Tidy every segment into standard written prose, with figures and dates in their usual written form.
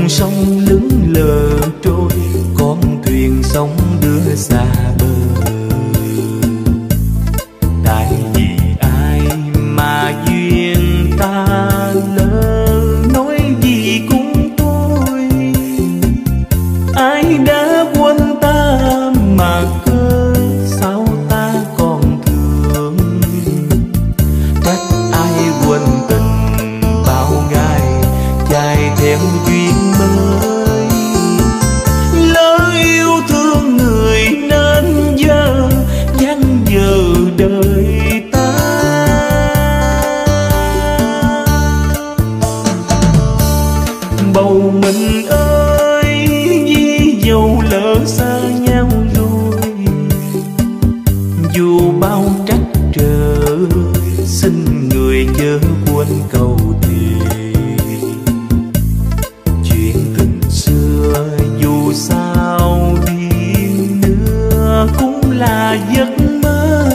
dòng sông lững lờ trôi, con thuyền sóng đưa xa bờ. Tại vì ai mà duyên ta lỡ, nói gì cũng thôi. Ai đã quên ta mà cớ sao ta còn thương. Trách ai quên tình bao ngày chạy theo duyên mới. Lỡ yêu thương người nên giờ dang dở đời ta. Bầu mình ơi, vì dầu lỡ xa nhau rồi, dù bao trắc trở xin người chớ quên cầu thề. Chuyện tình xưa dù sao đi nữa cũng là giấc mơ.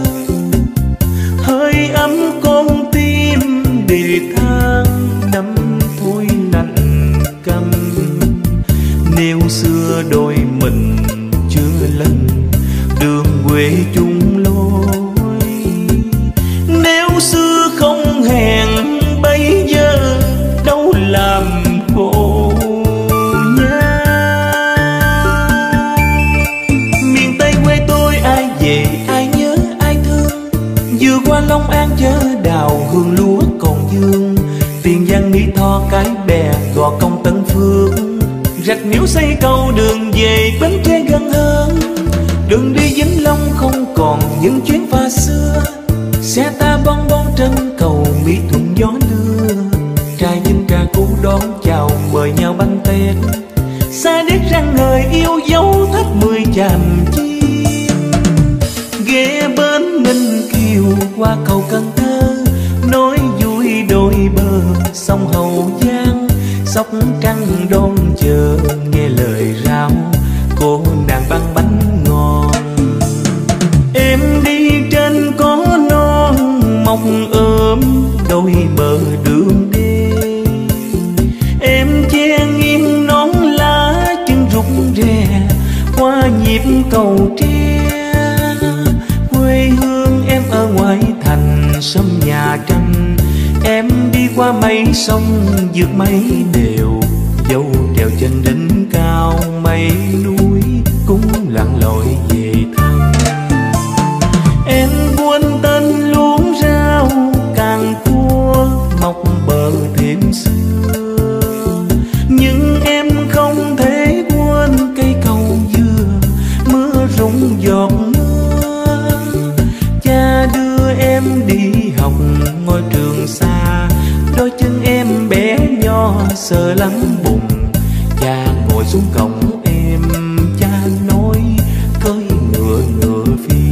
Hơi ấm con tim để tháng năm thôi lạnh căm. Nếu xưa đôi mình chưa lần đường quê chung lối, nếu xưa không hẹn bây giờ đâu làm khổ nhau. Miền Tây quê tôi ai về ai nhớ ai thương, vừa qua Long An chớ đào hương lúa còn dương. Tiền Giang Mỹ Tho Cái Bè Gò Công Tân Phước, Rạch Miễu xây cầu đường về Bến Tre gần hơn. Đường đi Vĩnh Long không còn những chuyến pha xưa, xe ta bon bon trên cầu Mỹ Thuận gió đưa. Trai Vinh Trà Cú đón chào mời nhau bánh tét, xa điếc răng người yêu dấu thấp 10 chàm chim. Ghé bến Ninh Kiều qua cầu Cần Thơ, nói vui đôi bờ sông Hậu Giang. Sóc Trăng đón chờ nghe lời rao cô nàng bán bánh ngon. Em đi trên có non mọc ôm đôi bờ đường đê. Em che nghiêng nón lá chân rụng rè qua nhịp cầu tre. Quê hương em ở ngoại thành sông Nhà Tranh, em đi qua mấy sông vượt mấy đèo. Dâu trèo trên đỉnh cao mấy núi cũng lặn lội về thăm. Em quên tên luống rau càng cua mọc bờ thềm xưa, nhưng em không thể quên cây cầu dừa mưa rụng giọt mưa. Cha đưa em đi học ngôi trường xa, đôi chân em bé nho sợ lắm bùn. Cha ngồi xuống cổng em, cha nói cưỡi ngựa ngựa phi.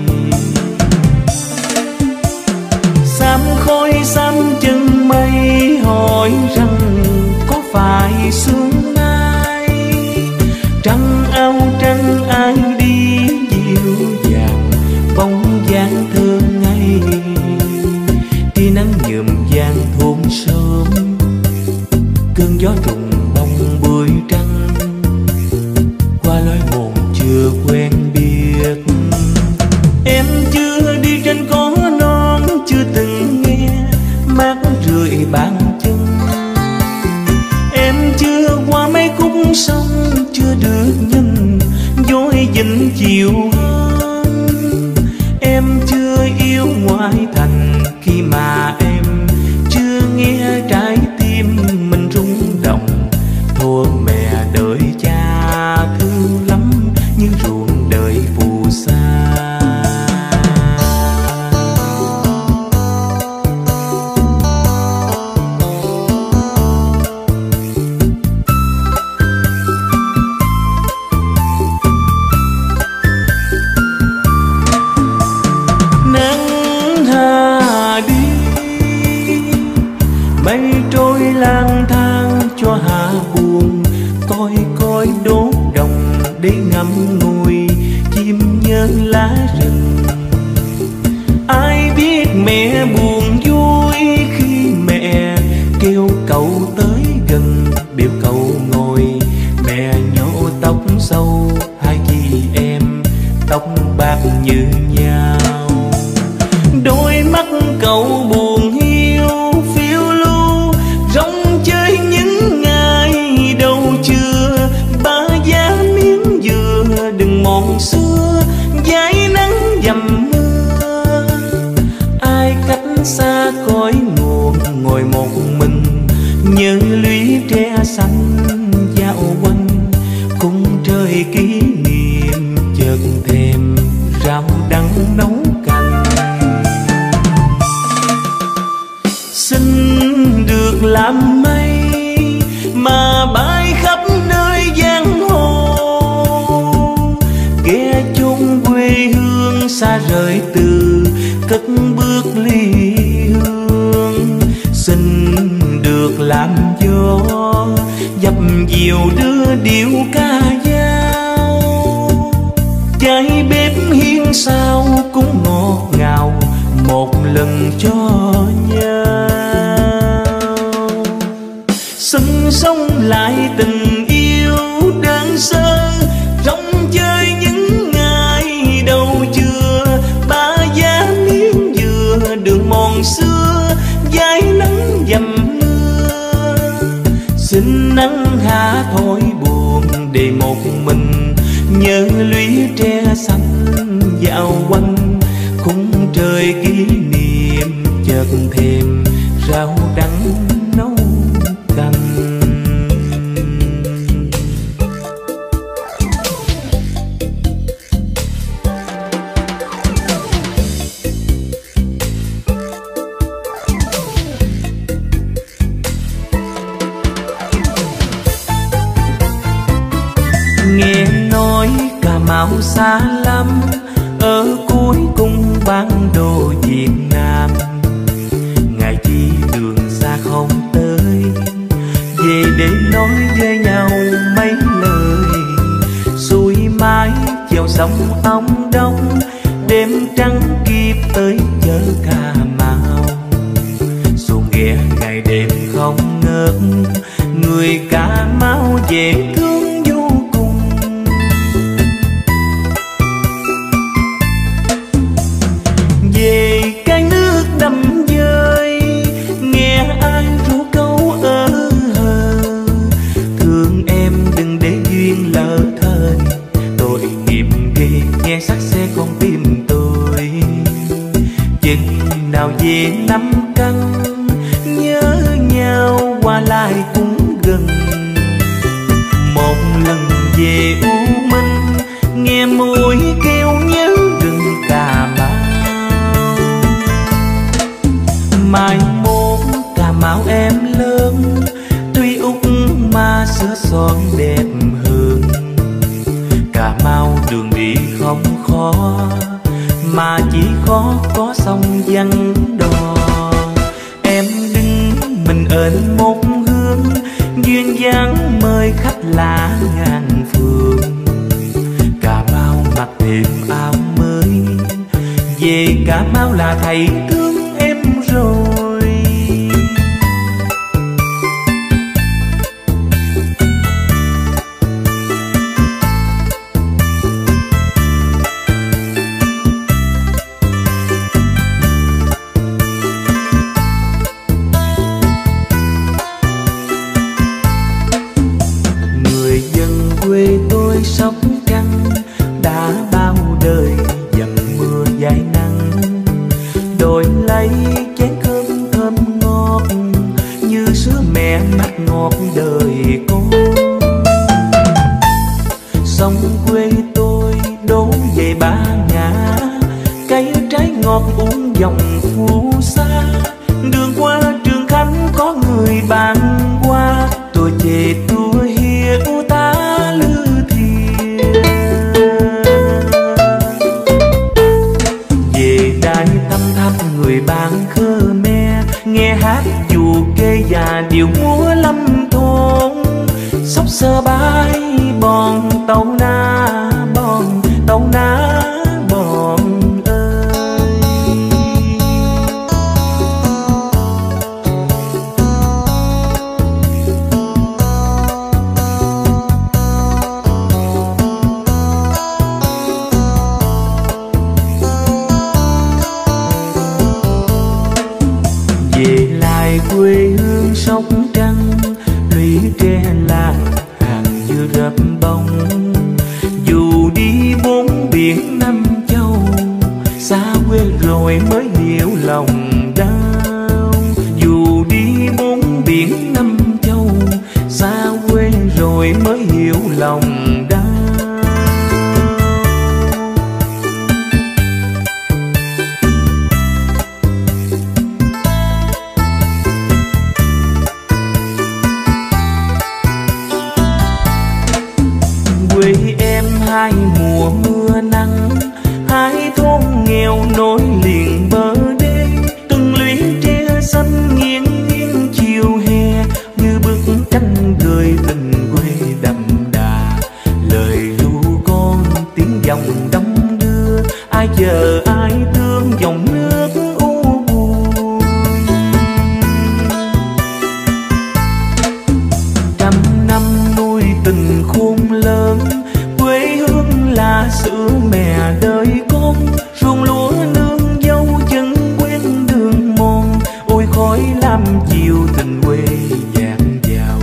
Xám khói xám chân mây hỏi rằng có phải sương mai. Trăng áo trăng ai đi dịu dàng bóng dáng thơ ngây. Tia nắng nhuộm vàng thôn sớm, cơn gió rụng bông bụi trắng qua lối mòn chưa quen biết. Em chưa đi trên có non, chưa từng nghe mát rượi bàn chân. Em chưa qua mấy khúc sông, chưa được nhìn dối dĩnh chiều hơn. Em chưa yêu ngoại thành khi mà em chưa nghe trái tim mình rung động. Thua mẹ đợi cha thương lắm nhưng ruộng đời phù sa. Nắng hà đi mây trôi lang thang cho hạ buồn. Coi coi đốt đồng để ngắm ngùi chim nhớ lá rừng. Ai biết mẹ buồn vui khi mẹ kêu cậu tới gần biểu cậu như nhau. Đôi mắt cậu buồn hiu phiêu lưu, rong chơi những ngày đầu trưa. Ba giá miếng dừa đừng mòn xưa, dãi nắng dầm mưa. Ai cách xa cõi nguồn ngồi một mình, nhớ lũy tre xanh dạo quanh. Khung trời kỷ niệm chợt thèm rau đắng nấu canh. Xin được làm mây mà bay khắp nơi giang hồ, ghé chốn quê hương xa rời từ cất bước ly hương. Xin được làm gió dập dìu đưa điệu ca dao, cháy bếp hiên sao cũng ngọt ngào một lần cho nhau. Xin sống lại tình yêu đơn sơ, rong chơi những ngày đầu trưa. Ba giá miếng dừa đường mòn xưa, dãi nắng dầm mưa. Xin nắng hạ thổi buồn để một mình, nhớ lũy tre xanh dạo quanh. Khung trời kỷ niệm chợt thèm rau đắng nấu canh. Nghe nói Cà Mau xa lắm, ở cuối cung bản đồ Việt Nam. Ngày chi đường xa không tới, về để nói với nhau mấy lời. Xuôi mái chèo sông Ông Đông, đêm trăng kịp tới chợ Cà Mau. Xuồng ghe ngày đêm không ngớt, người Cà Mau dễ thương vô cùng. Về cái nước đầm dơi, nghe ai ru câu ơ hờ. Thương em đừng để duyên lỡ thời, tội nghiệp ghê nghe sắc xe con tim tôi. Chừng nào về năm căn, nhớ nhau qua lại cũng gần. Một lần về U Minh, nghe mùi kêu nhớ rừng Cà Mau. Mai mốt Cà Mau em lớn, tuy út mà xưa son đẹp hơn. Cà Mau đường đi không khó, mà chỉ khó có sông Văn Đò. Em đứng mình ơn một hướng, duyên dáng mời khách lạ ngàn phường. Cà Mau mặc thêm áo mới, về Cà Mau là thầy thương em rồi. Người dân quê tôi Sóc Trăng đã bao đời dầm mưa dãi nắng, đổi lấy chén cơm thơm ngọt như sữa mẹ mát ngọt đời con. Sông quê tôi đổ về Ba Ngã, cây trái ngọt uống dòng phù sa. Đường qua Trường Khánh có người bạn qua, tôi chê tôi hiểu ta lư thiền. Về Đài Tâm thăm người bạn Khmer, nghe hát dù kê và điệu múa lâm thôn. Sóc sơ bái bòn tàu na bòn, tàu na bòn ơi. về quê hương Sóc Trăng, lũy tre làng hàng dừa rập bông. Dù đi bốn biển năm châu, xa quê rồi mới hiểu lòng đau. Dù đi bốn biển năm châu, xa quê rồi mới hiểu lòng đau. Quê em hai mùa mưa nắng, hai thôn nghèo nối liền bờ đê. Từng lũy tre xanh nghiêng nghiêng chiều hè, như bức tranh gửi tình quê đậm đà. Lời ru con tiếng dòng đong đưa, ai chờ ai thương dòng nước u buồn. Trăm năm nuôi tình khôn lớn, quê hương là sữa mẹ đời con. Ruộng lúa nương dâu chân quen đường mòn, ôi khói lam chiều tình quê dạt dào.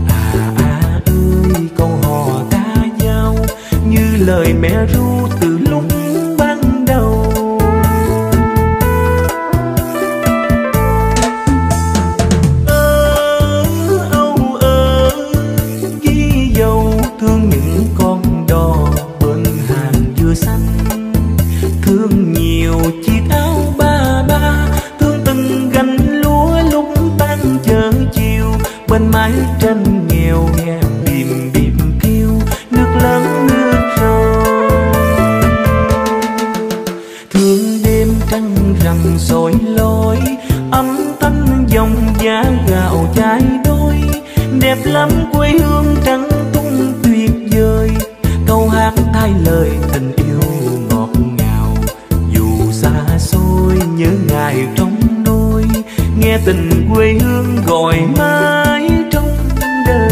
Ơi câu hò ca dao, như lời mẹ ru từ lúc ban đầu. Ghi dấu thương những con đò bên hàng dừa xanh, thương nhiều chiếc áo ba ba, thương từng gánh lúa lúc tan chợ chiều. Bên mái tranh nghèo nghe bìm bìm kêu, nước lớn nước trôi. Thương đêm trăng rằm soi lối, âm thanh dòng giá gạo trái đôi. Đẹp lắm quê hương trắng tung tuyệt vời, câu hát thay lời tình yêu ngọt ngào. Dù xa xôi nhớ ngày trong nôi, nghe tình quê hương gọi mãi trong đời.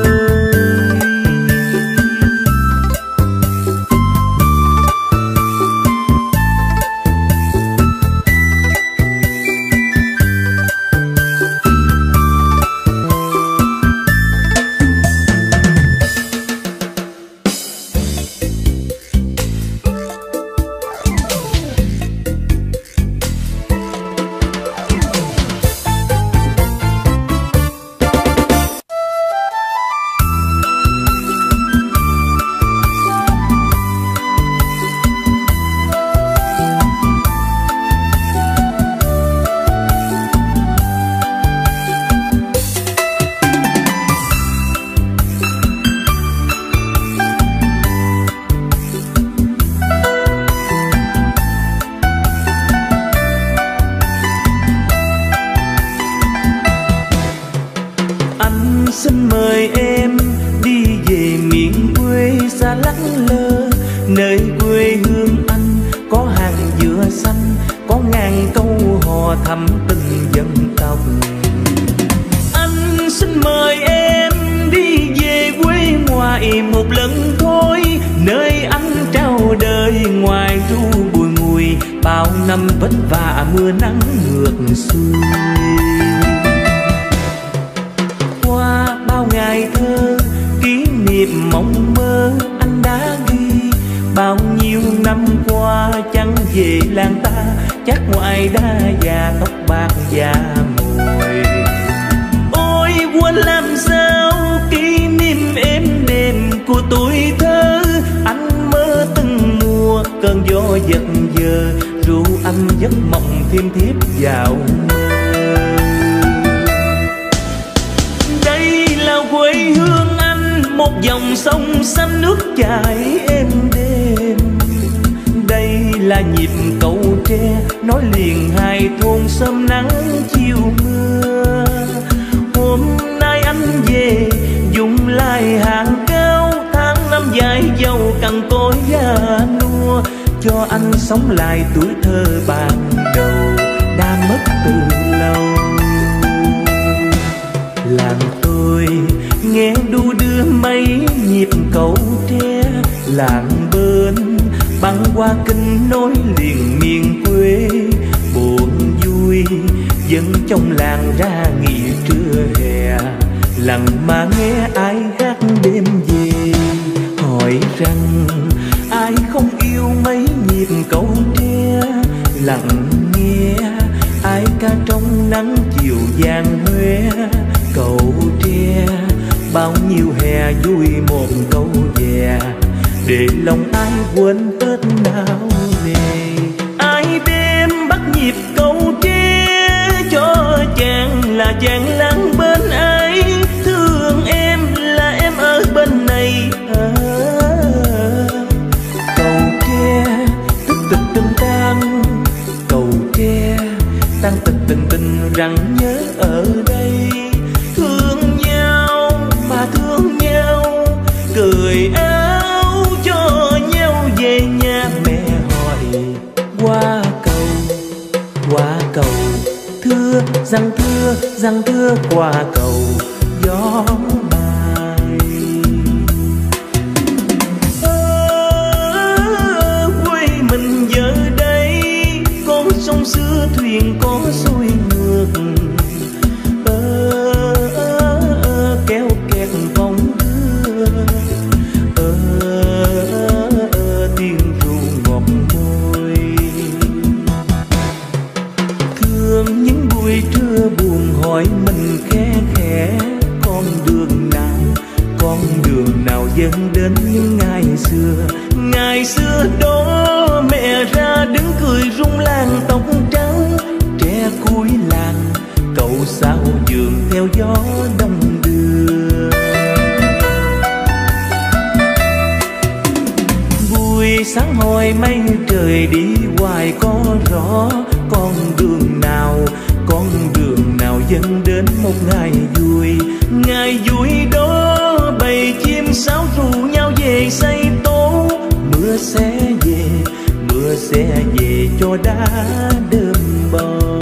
Xin mời em đi về miền quê xa lắc lơ, nơi quê hương anh có hàng dừa xanh, có ngàn câu hò thắm tình dân tộc. Anh xin mời em đi về quê ngoại một lần thôi, nơi anh trao đời ngoài ru bùi ngùi, bao năm vất vả mưa nắng ngược xuôi. Qua bao ngày thơ kỷ niệm mộng mơ anh đã ghi, bao nhiêu năm qua chẳng về làng ta, chắc ngoại đã già tóc bạc già mồi. Ôi quên làm sao kỷ niệm êm đềm của tuổi thơ, anh mơ từng mùa cơn gió giật giờ, ru anh giấc mộng thêm thiếp vào mơ. Quê hương anh một dòng sông xanh nước chảy êm đềm, đây là nhịp cầu tre nối liền hai thôn sớm nắng chiều mưa. Hôm nay anh về dùng lại hàng cao, tháng năm dài dầu cằn cỗi già nua, cho anh sống lại tuổi thơ ban đầu đã mất từ lâu. Làng tôi nghe đu đưa mấy nhịp cầu tre, làng bên băng qua kinh nối liền miền quê. Buồn vui dân trong làng ra nghỉ trưa hè, lặng mà nghe ai hát đêm về, hỏi rằng ai không yêu mấy nhịp câu tre, lặng nghe ai ca trong nắng chiều vàng hoe. Cầu tre bao nhiêu hè vui một câu về, để lòng ai quên hết não nề. Ai đêm bắt nhịp câu tre cho chàng là chàng lắng bên ấy, thương em là em ở bên này. Cầu tre tức tịch tình tan, cầu tre tan tịch tình tình rằng nhớ ở đây. Thương nhau mà thương nhau, cười áo cho nhau về nhà. Mẹ hỏi qua cầu thưa răng thưa qua cầu gió bay. Quê mình giờ đây con sông xưa thuyền có xuôi ngược, kéo kẹt vòng đưa, tiếng ru ngọt môi. Thương những buổi trưa buồn hỏi mình khe khẽ, con đường nào dẫn đến những ngày xưa đó. Mẹ ra đứng cười rung làng tóc trắng, tre cuối làng cậu sao dường theo gió đông đưa. Buổi sáng hồi mây trời đi hoài có rõ, con đường nào dẫn đến một ngày vui đó. Bầy chim sáo ru nhau về xây tố, mưa sẽ về cho đá đơm bầu.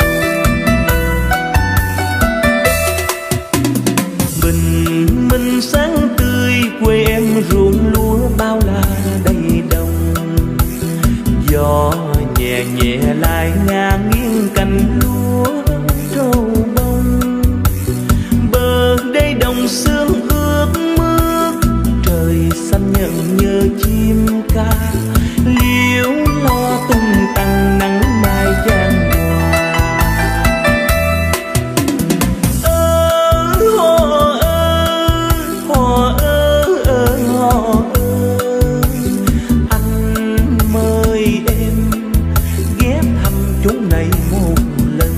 Mình sáng tươi quê em ruộng lúa bao la đầy đồng, gió nhẹ nhẹ lại ngả nghiêng cành lúa trâu bông. Bờ đây đồng sương ướt mướt, trời xanh nhận nhớ chim ca, liễu lo tung tăng nắng mai giang hoa. Anh mời em ghé thăm chỗ này một lần,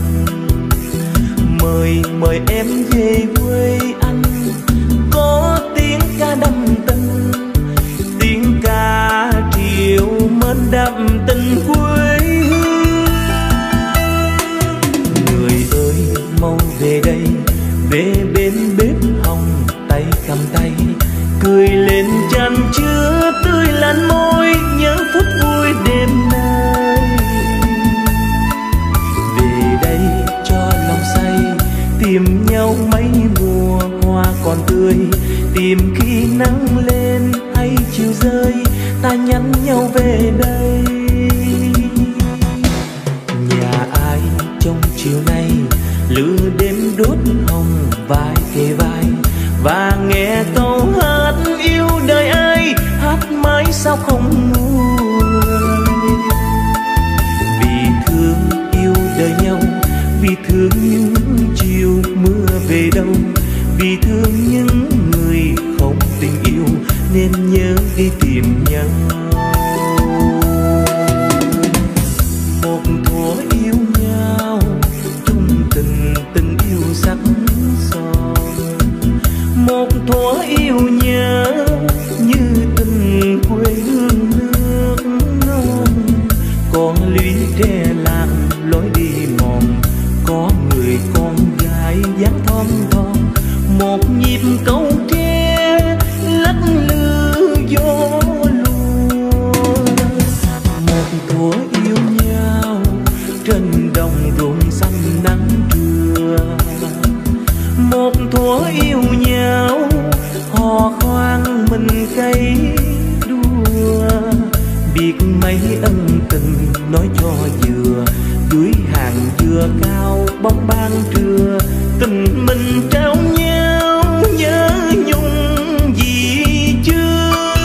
mời em về quê anh. Có tiếng ca đậm tình, tiếng ca triều mến đậm tình quê hương. Người ơi mau về đây, về bên bếp hồng tay cầm tay, cười lên chan chứa tươi lan môi nhớ phút vui đêm nay. Về đây cho lòng say, tìm nhau mấy mùa hoa còn tươi, tìm khi nắng lên hay chiều rơi, ta nhắn nhau về đây. Nhà ai trong chiều nay lửa đêm đốt hồng vai kề vai, và nghe câu hát yêu đời ai hát mãi sao không nguôi. Vì thương yêu đời nhau, vì thương những chiều mưa về đâu, vì thương những người không tình yêu nên nhớ đi tìm nhau. Một thuở yêu nhau chung tình yêu sắc son, một thuở yêu nhớ như tình quê hương nước non. Con lũy tre làng lối đi mòn, có người con gái dáng thon thon, một nhịp câu tre lắc lư gió lùa. Một thuở yêu nhau trên đồng ruộng xanh nắng trưa, một thuở yêu nhau hò khoan mình cây đua. Biết mấy ân tình nói cho vừa, dưới hàng dừa cao bóng ban trưa, tình mình trao nhau nhớ nhung gì chưa.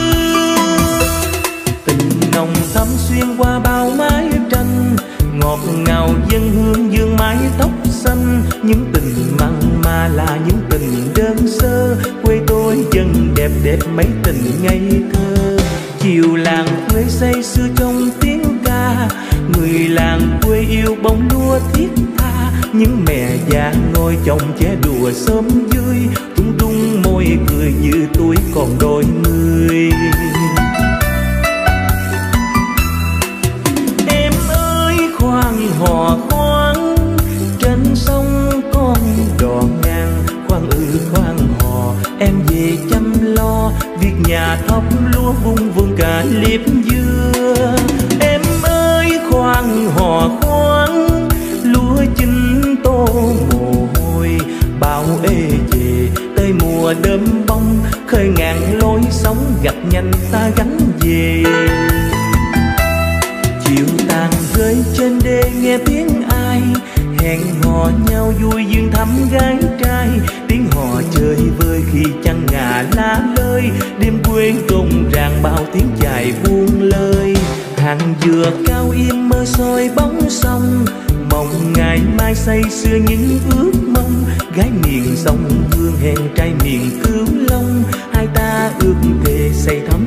Tình nồng thắm xuyên qua bao mái tranh, ngọt ngào dân hương dương mái tóc xanh. Những tình mặn mà là những tình đơn sơ, quê tôi dân đẹp đẹp mấy tình ngây thơ. Chiều làng quê say sưa trong tiếng ca, người làng quê yêu bông lúa thiết tha. Những mẹ già ngồi chồng che đùa sớm vui, tung tung môi cười như tuổi còn đôi mươi. Em ơi khoan hò khoan, trên sông con đò ngang. Khoan hò em về chăm lo, việc nhà thóc lúa vung vườn cả liếp dưa. Em ơi khoan hò khoan, lúa chín tô mồ hôi. Bão ê về tới mùa đơm bông, khơi ngàn lối sóng gặt nhanh ta gánh về. Chiều tàn rơi trên đê nghe tiếng ai, hẹn hò nhau vui duyên thắm gái trai. Tiếng hò chơi vơi khi trăng ngả lá lơi, đêm quê rộn ràng bao tiếng chài buông lơi. Hàng dừa cao im mơ soi bóng sông, mong ngày mai say sưa những ước mong. Gái miền sông Hương hẹn trai miền Cửu Long, hai ta ước thề say thắm